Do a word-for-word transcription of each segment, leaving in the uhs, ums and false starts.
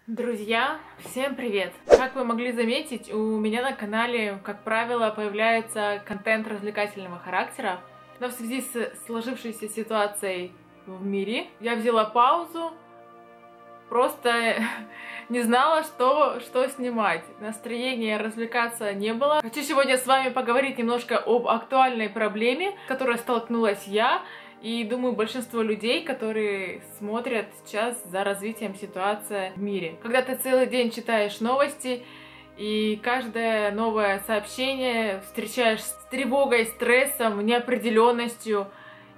Друзья, всем привет! Как вы могли заметить, у меня на канале, как правило, появляется контент развлекательного характера. Но в связи с сложившейся ситуацией в мире я взяла паузу, просто не знала, что, что снимать. Настроения развлекаться не было. Хочу сегодня с вами поговорить немножко об актуальной проблеме, с которой столкнулась я. И думаю, большинство людей, которые смотрят сейчас за развитием ситуации в мире. Когда ты целый день читаешь новости, и каждое новое сообщение встречаешь с тревогой, стрессом, неопределенностью.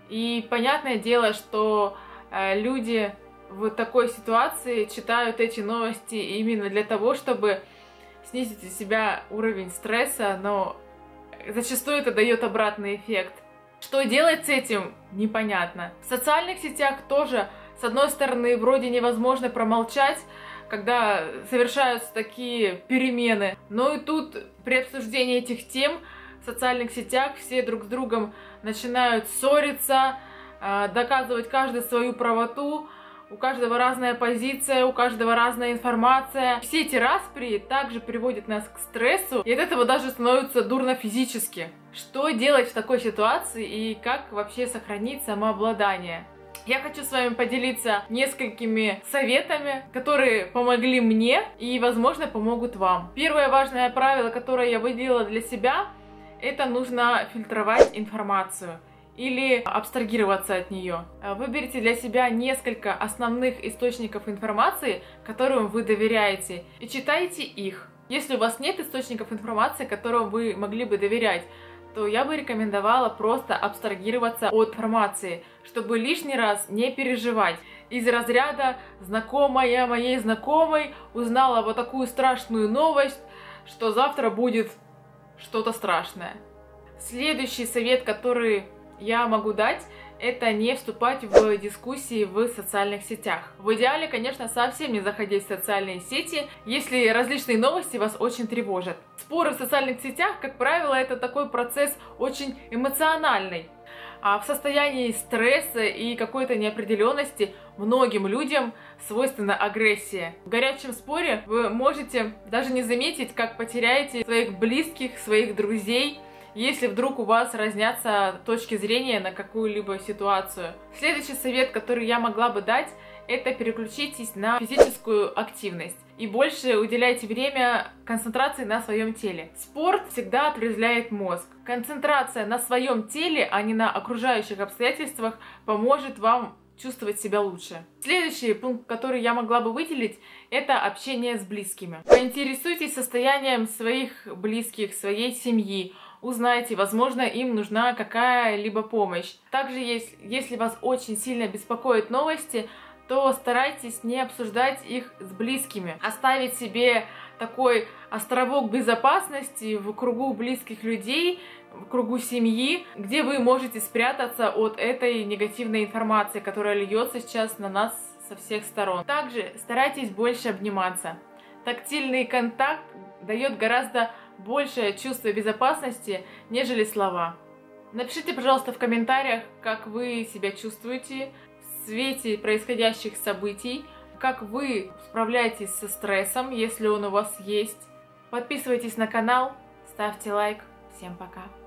И понятное дело, что э, люди в такой ситуации читают эти новости именно для того, чтобы снизить у себя уровень стресса, но зачастую это дает обратный эффект. Что делать с этим, непонятно. В социальных сетях тоже, с одной стороны, вроде невозможно промолчать, когда совершаются такие перемены. Но и тут при обсуждении этих тем в социальных сетях все друг с другом начинают ссориться, доказывать каждый свою правоту. У каждого разная позиция, у каждого разная информация. Все эти распри также приводят нас к стрессу, и от этого даже становится дурно физически. Что делать в такой ситуации и как вообще сохранить самообладание? Я хочу с вами поделиться несколькими советами, которые помогли мне и, возможно, помогут вам. Первое важное правило, которое я выделила для себя, это нужно фильтровать информацию или абстрагироваться от нее. Выберите для себя несколько основных источников информации, которым вы доверяете, и читайте их. Если у вас нет источников информации, которым вы могли бы доверять, то я бы рекомендовала просто абстрагироваться от информации, чтобы лишний раз не переживать. Из разряда «знакомая моей знакомой узнала вот такую страшную новость, что завтра будет что-то страшное». Следующий совет, который я могу дать, это не вступать в дискуссии в социальных сетях. В идеале, конечно, совсем не заходить в социальные сети, если различные новости вас очень тревожат. Споры в социальных сетях, как правило, это такой процесс очень эмоциональный. А в состоянии стресса и какой-то неопределенности многим людям свойственна агрессия. В горячем споре вы можете даже не заметить, как потеряете своих близких, своих друзей, если вдруг у вас разнятся точки зрения на какую-либо ситуацию. Следующий совет, который я могла бы дать, это переключитесь на физическую активность и больше уделяйте время концентрации на своем теле. Спорт всегда отрезвляет мозг. Концентрация на своем теле, а не на окружающих обстоятельствах, поможет вам чувствовать себя лучше. Следующий пункт, который я могла бы выделить, это общение с близкими. Поинтересуйтесь состоянием своих близких, своей семьи. Узнайте, возможно, им нужна какая-либо помощь. Также, если, если вас очень сильно беспокоят новости, то старайтесь не обсуждать их с близкими. Оставить себе такой островок безопасности в кругу близких людей, в кругу семьи, где вы можете спрятаться от этой негативной информации, которая льется сейчас на нас со всех сторон. Также старайтесь больше обниматься. Тактильный контакт дает гораздо большее чувство безопасности, нежели слова. Напишите, пожалуйста, в комментариях, как вы себя чувствуете в свете происходящих событий, как вы справляетесь со стрессом, если он у вас есть. Подписывайтесь на канал, ставьте лайк. Всем пока!